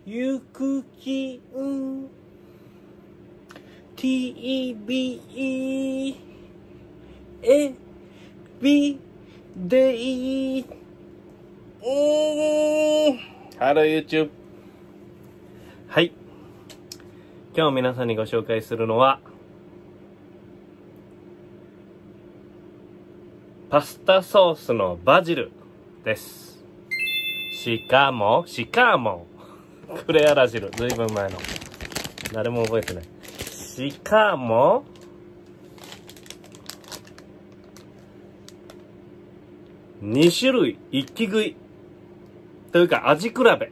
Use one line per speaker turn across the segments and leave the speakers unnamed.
ゆくきん TV エビデイハロー YouTube。 はい、今日皆さんにご紹介するのはパスタソースのバジルです。しかもクレアラ汁、ずいぶん前の、誰も覚えてない。しかも2種類一気食いというか味比べ、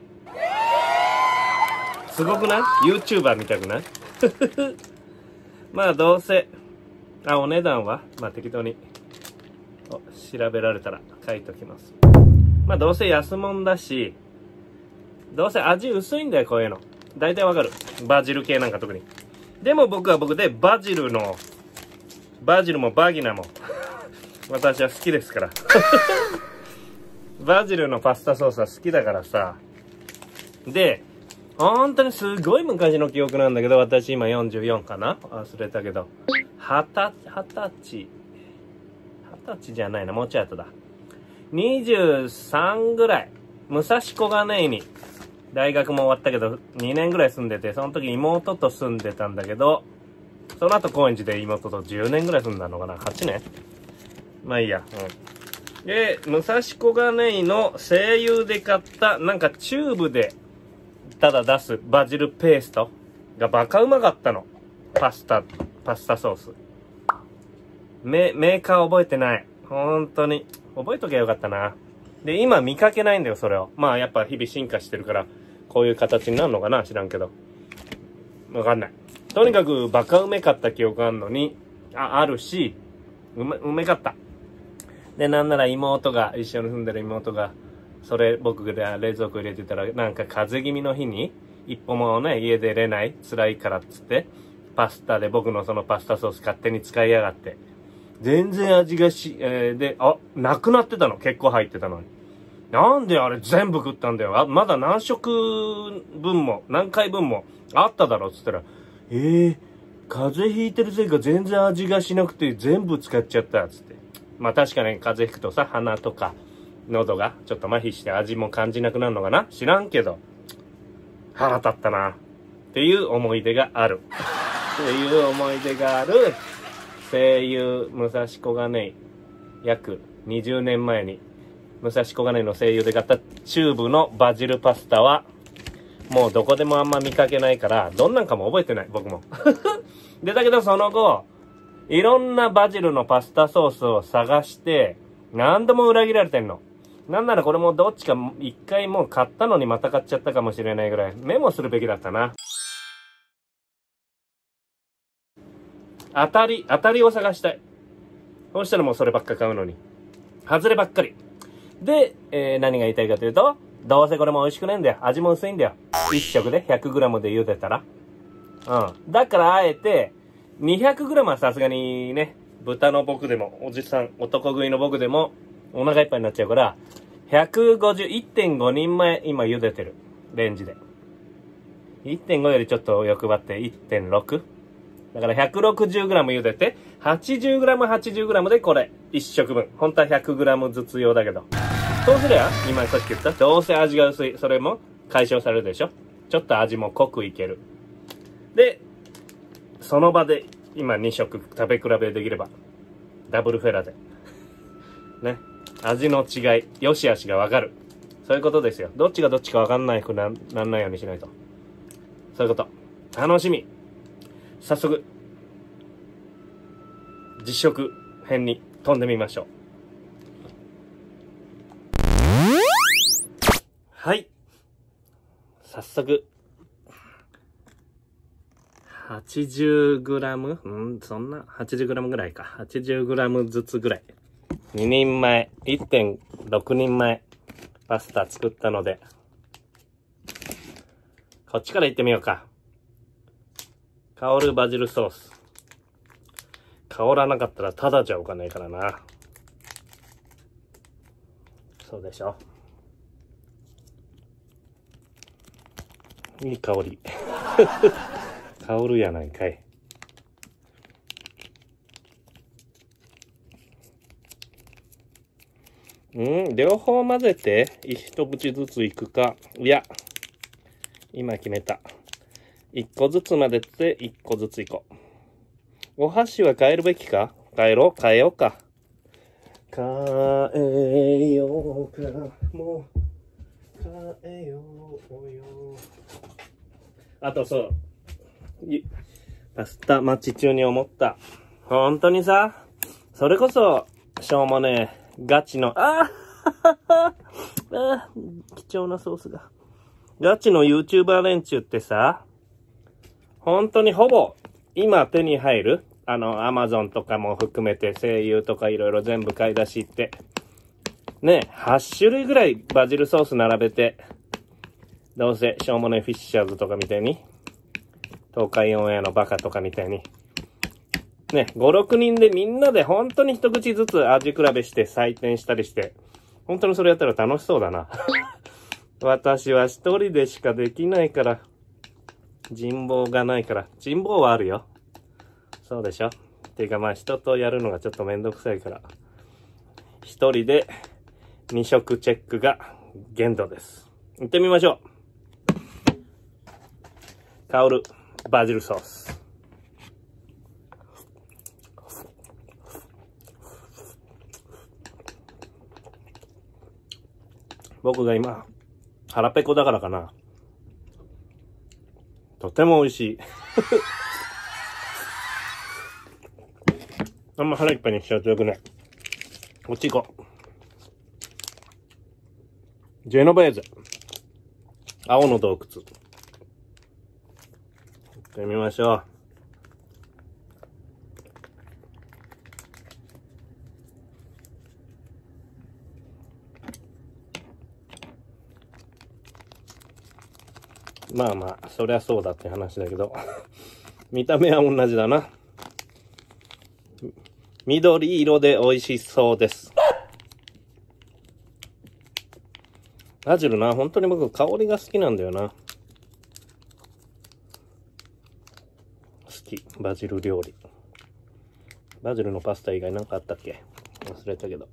すごくない？ YouTuber みたくない？まあどうせお値段は適当に調べられたら書いときます。まあどうせ安物だし、どうせ味薄いんだよ、こういうの。大体わかる。バジル系なんか特に。でも僕は僕でバジルもバギナも私は好きですから。バジルのパスタソースは好きだからさ。で、本当にすごい昔の記憶なんだけど、私今44かな？忘れたけど。二十歳じゃないな、もうちょい後だ。23ぐらい。武蔵小金井に、大学も終わったけど、2年ぐらい住んでて、その時妹と住んでたんだけど、その後高円寺で妹と10年ぐらい住んだのかな？ 8 年？まあいいや。で、武蔵小金井の西友で買った、なんかチューブで、ただ出すバジルペーストがバカうまかったの。パスタソース。メーカー覚えてない。本当に。覚えときゃよかったな。で、今見かけないんだよ、それを。まあやっぱ日々進化してるから、こういう形になるのかな？知らんけど。わかんない。とにかくバカうめかった記憶あるのに、あるし、うめかった。で、なんなら一緒に住んでる妹が、それ僕が冷蔵庫入れてたら、なんか風邪気味の日に、一歩もね、家出れない、辛いからっつって、パスタで僕のそのパスタソース勝手に使いやがって。全然味がなくなってたの。結構入ってたのに。なんであれ全部食ったんだよ。まだ何回分もあっただろっつったら、風邪ひいてるせいか全然味がしなくて全部使っちゃったっつって。まあ確かに風邪ひくとさ、鼻とか喉がちょっと麻痺して味も感じなくなるのかな？知らんけど、腹立ったな。っていう思い出がある。西友武蔵小金井、約20年前に武蔵小金井の西友で買ったチューブのバジルパスタはもうどこでもあんま見かけないから、どんなんかも覚えてない、僕も。で、だけどその後、いろんなバジルのパスタソースを探して何度も裏切られてんの。なんならこれもどっちか一回もう買ったのにまた買っちゃったかもしれないぐらいメモするべきだったな。当たりを探したい。そうしたらもうそればっか買うのに。外ればっかり。で、何が言いたいかというと、どうせこれも美味しくねえんだよ。味も薄いんだよ。1食で 100g で茹でたら。だからあえて、200g はさすがにね、豚の僕でも、おじさん、男食いの僕でも、お腹いっぱいになっちゃうから、1.5 人前、今茹でてる。レンジで。1.5 よりちょっと欲張って 1.6？ だから 160g 茹でて、80g でこれ、1食分。本当は 100g ずつ用だけど。そうすりゃ、今さっき言った、どうせ味が薄い。それも解消されるでしょ？ちょっと味も濃くいける。で、その場で、今2食食べ比べできれば、ダブルフェラで。ね。味の違い、良し悪しがわかる。そういうことですよ。どっちがどっちかわかんないくなんないようにしないと。そういうこと。楽しみ。早速、実食編に飛んでみましょう。はい。早速、80g？ そんな 80g ぐらいか。80g ずつぐらい。2人前、1.6 人前、パスタ作ったので、こっちからいってみようか。香るバジルソース。香らなかったらただじゃおかないからな。そうでしょ。 いい香り。香るやないかい。両方混ぜて一口ずついくか。いや、今決めた。一個ずつ混ぜて一個ずついこう。お箸は変えるべきか？変えようか。変えようか。もう、変えようよ。あとそう。パスタ待ち中に思った。本当にさ、それこそ、しょうもねえ、ガチの、貴重なソースが。ガチの YouTuber 連中ってさ、本当にほぼ、今手に入る、Amazon とかも含めて、声優とかいろいろ全部買い出し行って、ね、8種類ぐらいバジルソース並べて、どうせしょうもねえフィッシャーズとかみたいに、東海オンエアのバカとかみたいに、ね、5、6人でみんなで本当に一口ずつ味比べして採点したりして、本当にそれやったら楽しそうだな。私は一人でしかできないから、人望がないから、人望はあるよ。そうでしょ？っていうかまあ人とやるのがちょっとめんどくさいから、一人で2食チェックが限度です。行ってみましょう。香るバジルソース。僕が今、腹ペコだからかな。とても美味しい。あんま腹いっぱいにしちゃうとよくない。こっち行こう。ジェノベーゼ。青の洞窟。行ってみましょう。まあまあ、そりゃそうだって話だけど。見た目は同じだな。緑色で美味しそうです。バジルな、本当に僕香りが好きなんだよな。好き。バジル料理。バジルのパスタ以外なんかあったっけ？忘れたけど。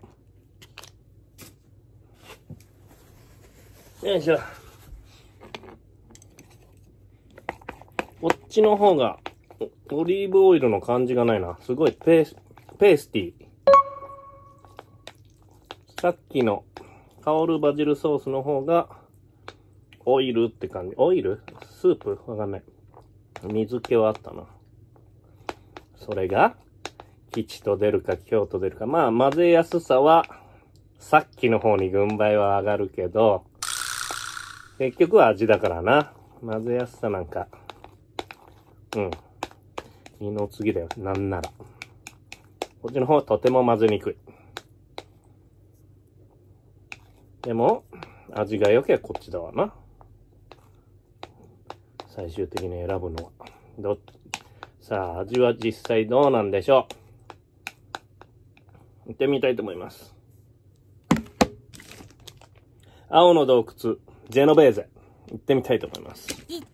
よいしょ。こっちの方が、オリーブオイルの感じがないな。すごいペースティー。さっきの香るバジルソースの方が、オイルって感じ。オイル？スープ？わかんない。水気はあったな。それが、吉と出るか凶と出るか。まあ、混ぜやすさは、さっきの方に軍配は上がるけど、結局は味だからな。混ぜやすさなんか、二の次だよ。なんなら。こっちの方はとても混ぜにくい。でも、味が良ければこっちだわな。最終的に選ぶのは。さあ、味は実際どうなんでしょう。行ってみたいと思います。青の洞窟、ジェノベーゼ。行ってみたいと思います。